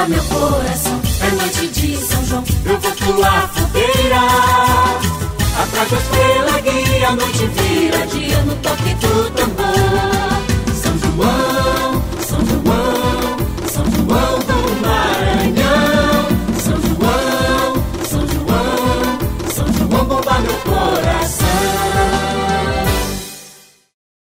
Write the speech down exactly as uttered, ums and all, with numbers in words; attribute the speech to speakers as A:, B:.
A: alegria meu coração. É noite de São João, eu vou pular fogueira. Atrás da estrela guia, a noite vira dia no toque do